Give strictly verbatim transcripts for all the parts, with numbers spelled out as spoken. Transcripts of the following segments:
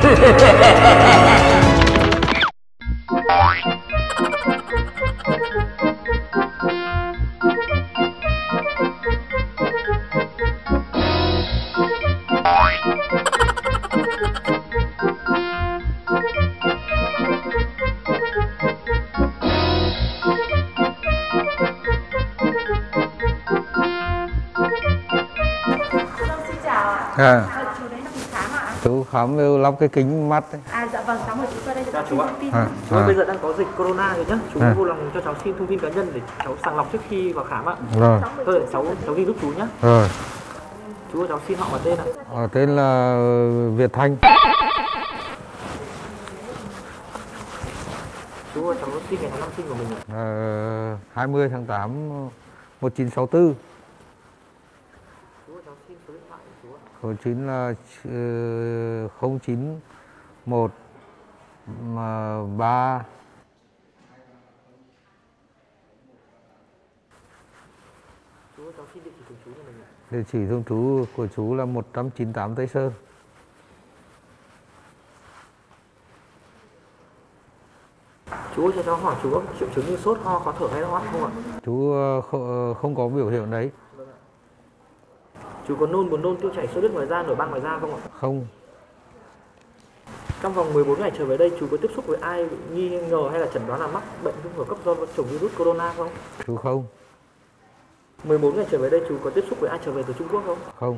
À, chú đấy là mình khám ạ? Chú khám về lắp cái kính mắt ấy. À dạ vâng, cháu mời chú qua đây cho chú ạ. À, chú à. Bây giờ đang có dịch corona rồi nhá. Chú à. vui lòng cho cháu xin thông tin cá nhân để cháu sàng lọc trước khi vào khám ạ. Rồi. Thôi để cháu cháu ghi giúp chú nhá. Rồi. Chú ơi, cháu xin họ và tên ạ. À, tên là Việt Thanh. Chú ơi, cháu xin ngày tháng năm sinh của mình ạ. À, hai mươi tháng tám một nghìn chín trăm sáu mươi tư. Chú ơi, cháu xin số điện thoại của chú ạ. Số chín là không chín một ba. Chú ơi, cháu xin địa chỉ thường trú của mình ạ. Địa chỉ thường trú của chú là một trăm chín mươi tám Tây Sơn. Chú ơi, cho cháu hỏi chú có triệu chứng như sốt, ho, khó thở hay ho không ạ? Chú không có biểu hiện đấy. Vâng ạ. Chú có nôn, buồn nôn, tiêu chảy, sốt huyết ngoài da, nổi ban ngoài da không ạ? Không. Trong vòng mười bốn ngày trở về đây, chú có tiếp xúc với ai nghi ngờ hay là chẩn đoán là mắc bệnh viêm phổi cấp do chủng virus corona không? Chú không. mười bốn ngày trở về đây, chú có tiếp xúc với ai trở về từ Trung Quốc không? Không.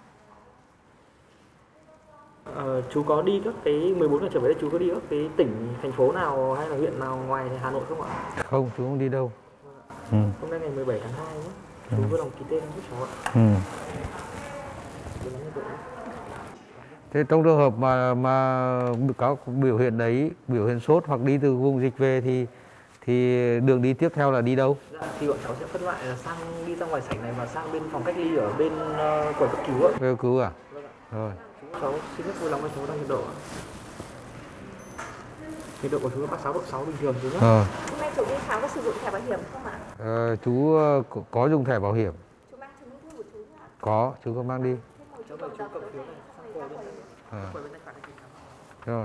Ờ, chú có đi các cái mười bốn ngày trở về đây, chú có đi các cái tỉnh, thành phố nào hay là huyện nào ngoài Hà Nội không ạ? Không, chú không đi đâu. Ừ. Hôm nay ngày mười bảy tháng hai nhé. Chú ừ. vui lòng ký tên giúp cháu ạ. Ừ. Thế trong trường hợp mà mà có biểu hiện đấy, biểu hiện sốt hoặc đi từ vùng dịch về thì thì đường đi tiếp theo là đi đâu? Dạ, thì bọn cháu sẽ phân loại là sang đi ra ngoài sảnh này và sang bên phòng cách ly ở bên uh, quầy cấp cứu ạ. Quầy cấp cứu à? Vâng ạ. Rồi. Cháu xin rất vui lòng cho cháu đo nhiệt độ ạ. Nhiệt độ của chú là ba mươi sáu độ sáu bình thường chú nhé. Ờ. Hôm nay chú đi khám có sử dụng thẻ bảo hiểm không ạ? Ờ, chú có, có dùng thẻ bảo hiểm. Chú mang chứng minh thư của chú ạ? Có, chú có mang đi. Cháu mời chú cầm phiếu này sang quầy bên này. À. Quầy bên này phải đi khám. Rồi.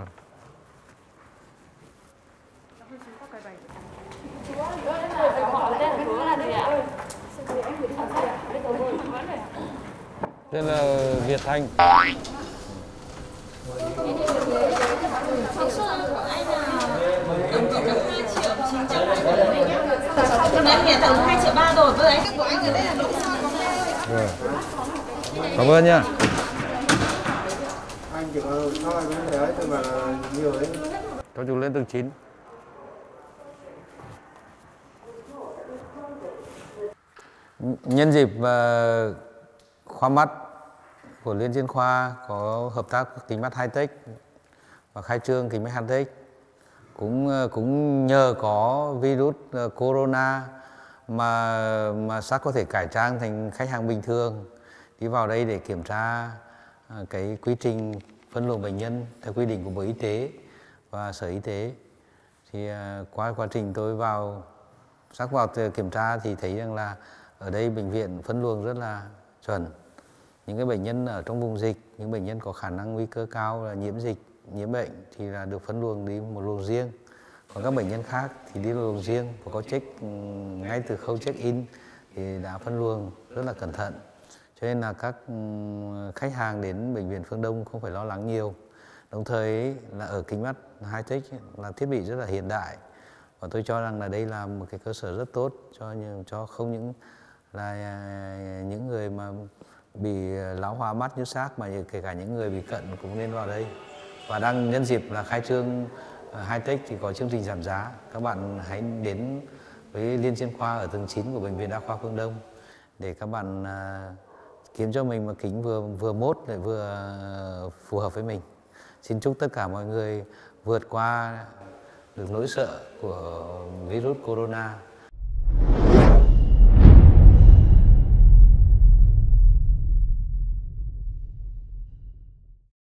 Tên là Việt Thanh. Hôm nay hiện tầng hai triệu ba rồi, với đấy của anh ở đây là độ sao có Rồi. Cảm ơn nha. Anh chỉ có soi vấn đề ấy thôi mà nhiều đấy. Cho chú lên tầng chín. Nhân dịp uh, khoa mắt của Liên Chuyên khoa có hợp tác kính mắt Hi-Tech và khai trương kính mắt Hi-Tech, cũng cũng nhờ có virus corona mà mà sắc có thể cải trang thành khách hàng bình thường, đi vào đây để kiểm tra cái quy trình phân luồng bệnh nhân theo quy định của Bộ Y tế và Sở Y tế. Thì qua quá trình tôi vào sắc vào kiểm tra thì thấy rằng là ở đây bệnh viện phân luồng rất là chuẩn. Những cái bệnh nhân ở trong vùng dịch, những bệnh nhân có khả năng nguy cơ cao là nhiễm dịch, nhiễm bệnh thì là được phân luồng đi một luồng riêng. Còn các bệnh nhân khác thì đi luồng riêng và có check ngay từ khâu check in thì đã phân luồng rất là cẩn thận. Cho nên là các khách hàng đến bệnh viện Phương Đông không phải lo lắng nhiều. Đồng thời là ở kính mắt Hi-Tech là thiết bị rất là hiện đại. Và tôi cho rằng là đây là một cái cơ sở rất tốt cho cho không những là những người mà bị lão hóa mắt như xác mà kể cả những người bị cận cũng nên vào đây. Và đang nhân dịp là khai trương Hi-Tech thì có chương trình giảm giá. Các bạn hãy đến với Liên Chuyên khoa ở tầng chín của Bệnh viện Đa khoa Phương Đông để các bạn uh, kiếm cho mình một kính vừa vừa mốt để vừa phù hợp với mình. Xin chúc tất cả mọi người vượt qua được nỗi sợ của virus corona.